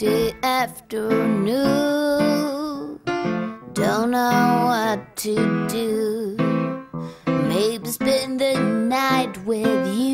Friday afternoon, don't know what to do. Maybe spend the night with you.